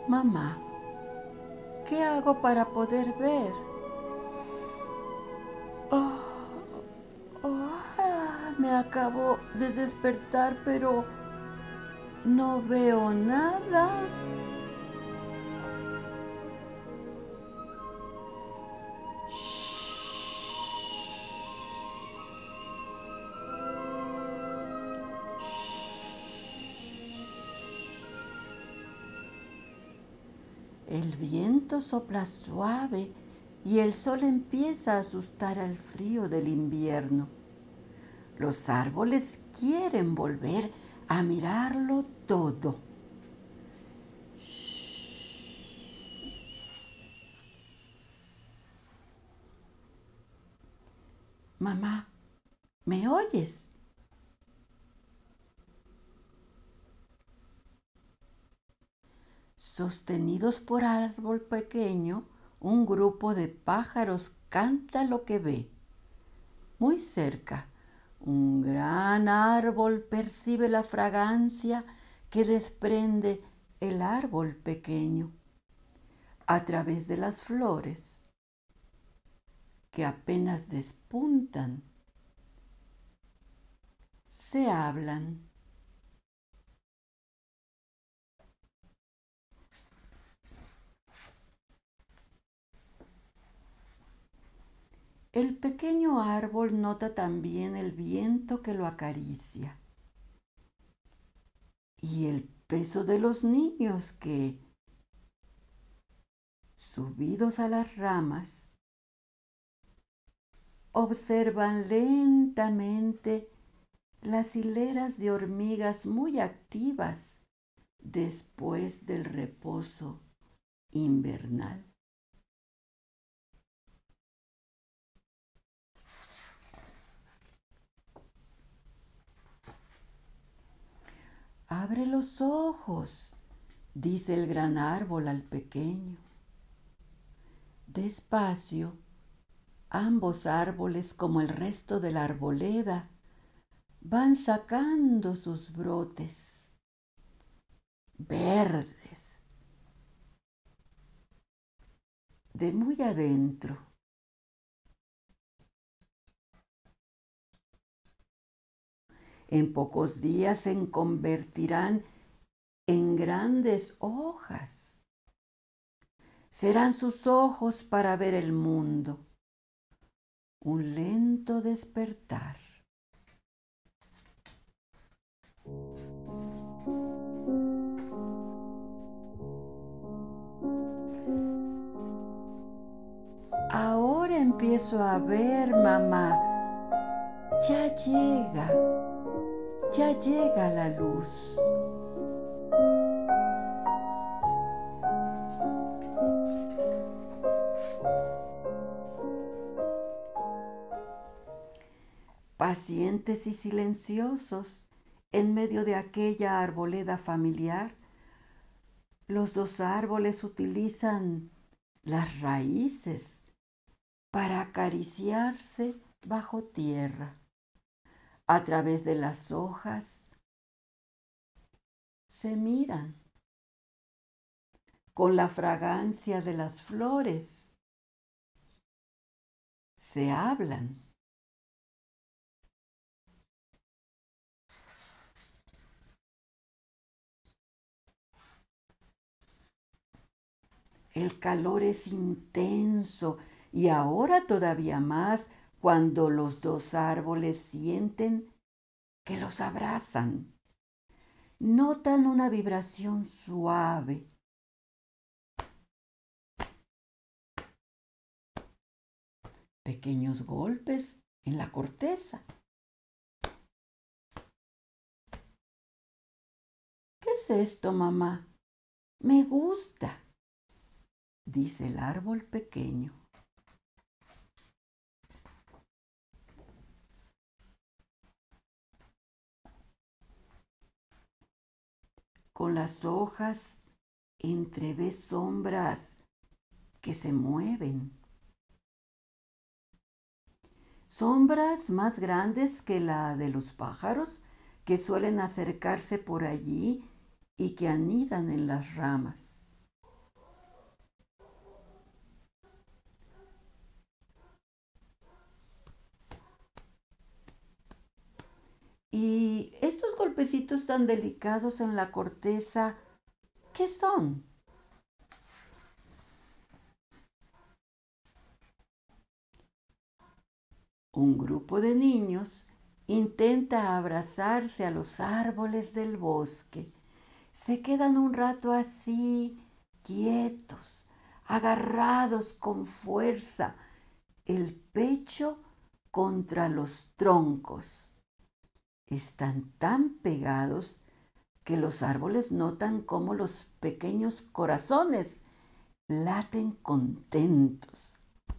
Mamá, ¿qué hago para poder ver? Oh, me acabo de despertar, pero no veo nada. El viento sopla suave y el sol empieza a asustar al frío del invierno. Los árboles quieren volver a mirarlo todo. Mamá, ¿me oyes? Sostenidos por árbol pequeño, un grupo de pájaros canta lo que ve. Muy cerca, un gran árbol percibe la fragancia que desprende el árbol pequeño a través de las flores que apenas despuntan. Se hablan. El pequeño árbol nota también el viento que lo acaricia y el peso de los niños que, subidos a las ramas, observan lentamente las hileras de hormigas muy activas después del reposo invernal. Abre los ojos, dice el gran árbol al pequeño. Despacio, ambos árboles, como el resto de la arboleda, van sacando sus brotes verdes de muy adentro. En pocos días se convertirán en grandes hojas. Serán sus ojos para ver el mundo. Un lento despertar. Ahora empiezo a ver, mamá. Ya llega la luz. Pacientes y silenciosos, en medio de aquella arboleda familiar, los dos árboles utilizan las raíces para acariciarse bajo tierra. A través de las hojas se miran. Con la fragancia de las flores se hablan. El calor es intenso y ahora todavía más cuando los dos árboles sienten que los abrazan. Notan una vibración suave. Pequeños golpes en la corteza. ¿Qué es esto, mamá? Me gusta, dice el árbol pequeño. Con las hojas entrevé sombras que se mueven. Sombras más grandes que la de los pájaros que suelen acercarse por allí y que anidan en las ramas. Y estos golpecitos tan delicados en la corteza, ¿qué son? Un grupo de niños intenta abrazarse a los árboles del bosque. Se quedan un rato así, quietos, agarrados con fuerza, el pecho contra los troncos. Están tan pegados que los árboles notan cómo los pequeños corazones laten contentos.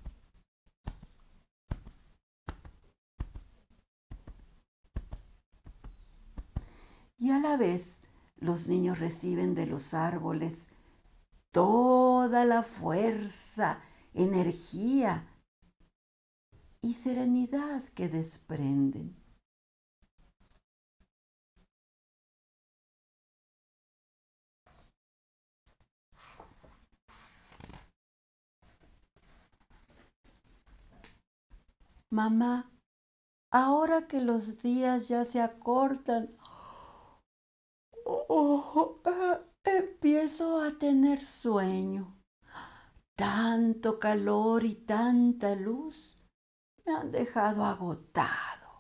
Y a la vez los niños reciben de los árboles toda la fuerza, energía y serenidad que desprenden. Mamá, ahora que los días ya se acortan, empiezo a tener sueño. Tanto calor y tanta luz me han dejado agotado.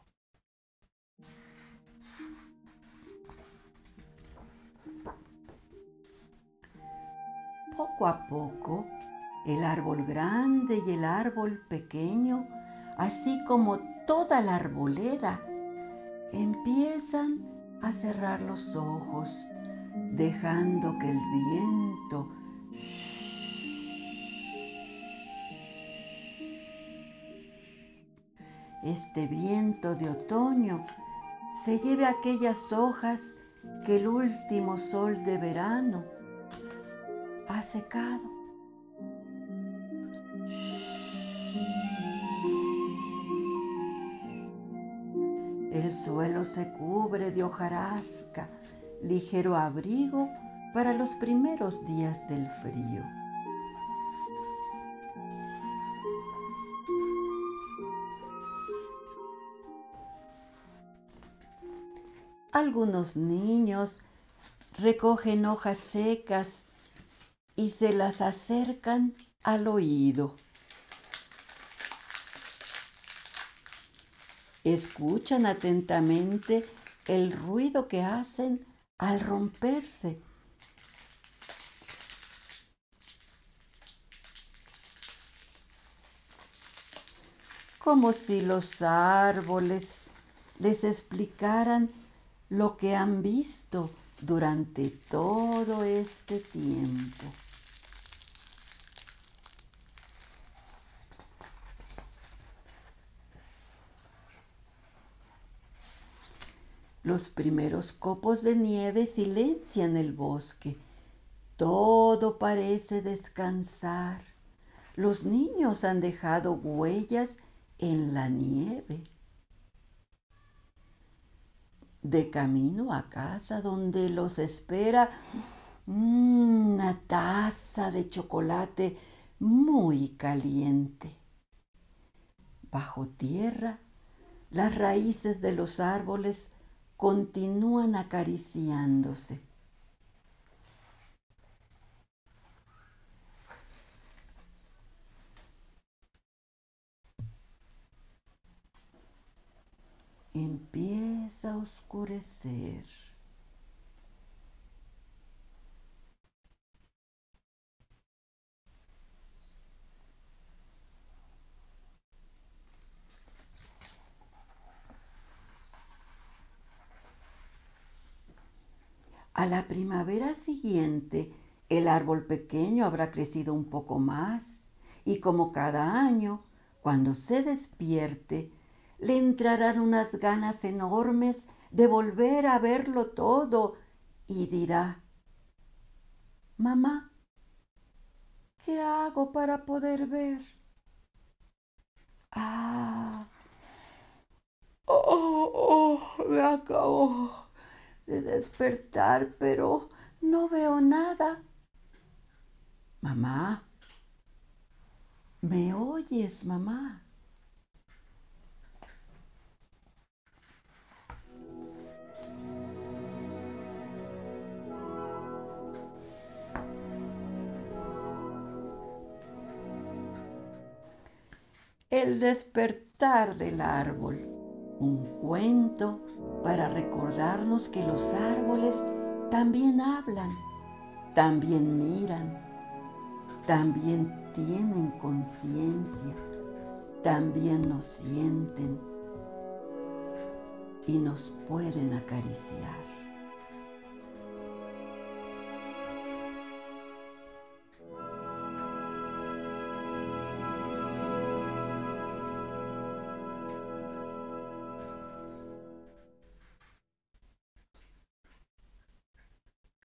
Poco a poco, el árbol grande y el árbol pequeño, así como toda la arboleda, empiezan a cerrar los ojos, dejando que el viento este viento de otoño se lleve aquellas hojas que el último sol de verano ha secado. El suelo se cubre de hojarasca, ligero abrigo para los primeros días del frío. Algunos niños recogen hojas secas y se las acercan al oído. Escuchan atentamente el ruido que hacen al romperse. Como si los árboles les explicaran lo que han visto durante todo este tiempo. Los primeros copos de nieve silencian el bosque. Todo parece descansar. Los niños han dejado huellas en la nieve. De camino a casa, donde los espera una taza de chocolate muy caliente. Bajo tierra, las raíces de los árboles continúan acariciándose. Empieza a oscurecer. A la primavera siguiente, el árbol pequeño habrá crecido un poco más y como cada año, cuando se despierte, le entrarán unas ganas enormes de volver a verlo todo y dirá: mamá, ¿qué hago para poder ver? Ah, me acabo de despertar, pero no veo nada. Mamá, ¿me oyes, mamá? El despertar del árbol, un cuento para recordarnos que los árboles también hablan, también miran, también tienen conciencia, también nos sienten y nos pueden acariciar.